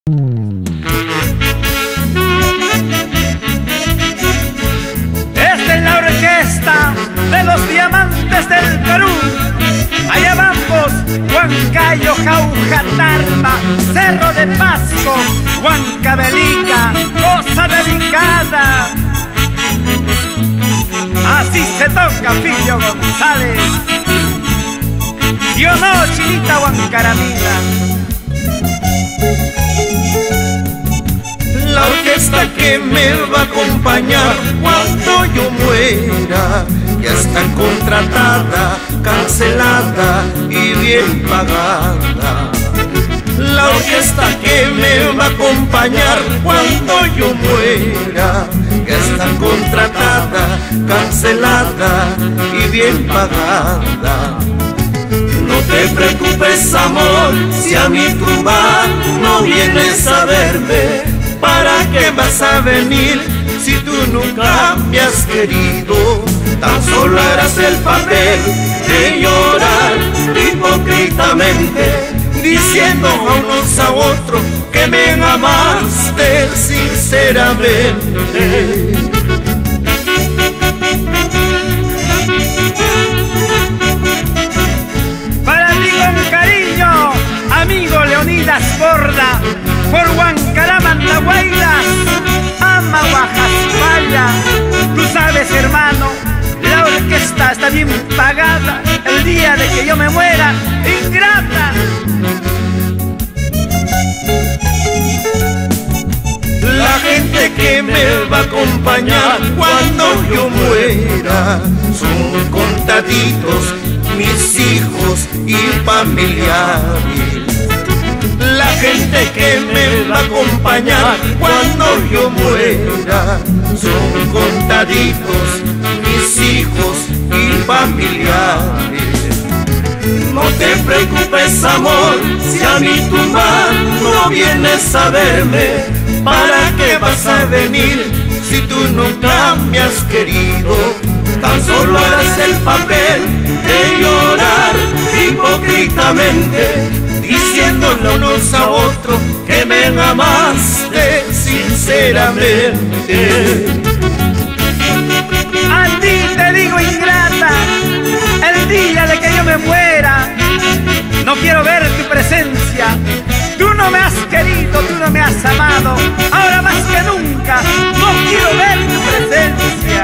Esta es la orquesta de los diamantes del Perú. Allá vamos, Huancayo, Jauja, Tarma, Cerro de Pasco, Huancavelica, cosa delicada. Así se toca, Filio González. ¿Sí o no, Chinita Huancaramila? La orquesta que me va a acompañar cuando yo muera ya está contratada, cancelada y bien pagada. La orquesta que me va a acompañar cuando yo muera ya está contratada, cancelada y bien pagada. No te preocupes, amor, si a mi tumba no vienes a verme. ¿Para qué vas a venir si tú nunca me has querido? Tan solo harás el papel de llorar hipócritamente, diciendo a unos a otros que me amaste sinceramente. Para ti con cariño, amigo Leonidas Borda, por Huancarama, Andahuaylas, ama Guajaspalla. Tú sabes, hermano, la orquesta está bien pagada. El día de que yo me muera, ingrata. La gente que me va a acompañar cuando yo muera son contaditos mis hijos y familiares. La gente que me va a acompañar cuando yo muera son contaditos mis hijos y familiares. No te preocupes, amor, si a mi tumba no vienes a verme. ¿Para qué vas a venir si tú nunca me has querido? Tan solo harás el papel de llorar hipócritamente, diciéndole unos a otros que me amaste sinceramente. A ti te digo, ingrata, el día de que yo me muera, no quiero ver tu presencia. Tú no me has querido, tú no me has amado. Ahora más que nunca, no quiero ver tu presencia.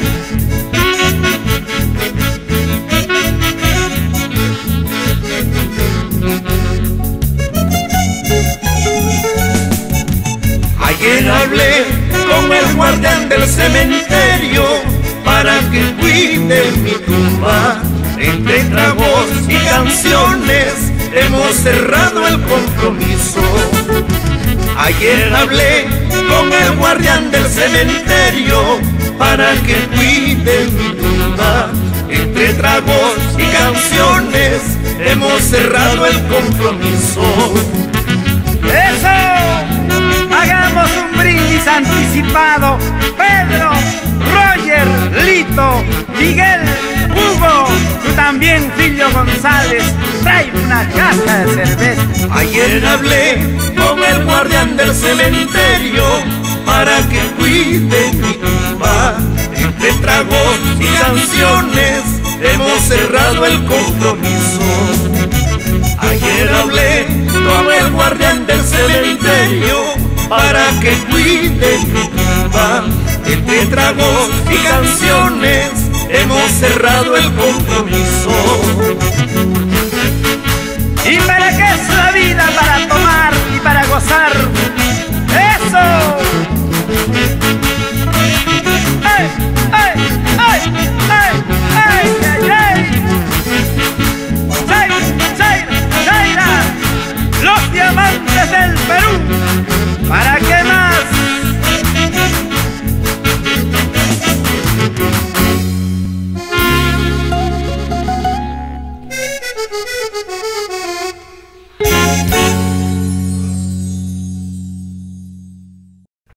Ayer hablé con el guardián del cementerio para que cuide mi tumba. Entre tragos y canciones hemos cerrado el compromiso. Ayer hablé con el guardián del cementerio para que cuide mi tumba. Entre tragos y canciones hemos cerrado el compromiso. ¡Eso! Hagamos un brindis anticipado. Pedro, Roger, Lito, Miguel, Hugo, tú también, Filio González, trae una caja de cerveza. Ayer hablé con el guardián del cementerio para que cuide mi tumba. Entre tragos y canciones hemos cerrado el compromiso. Ayer hablé con el guardián del cementerio para que cuide mi tumba. Entre tragos y canciones hemos cerrado el compromiso.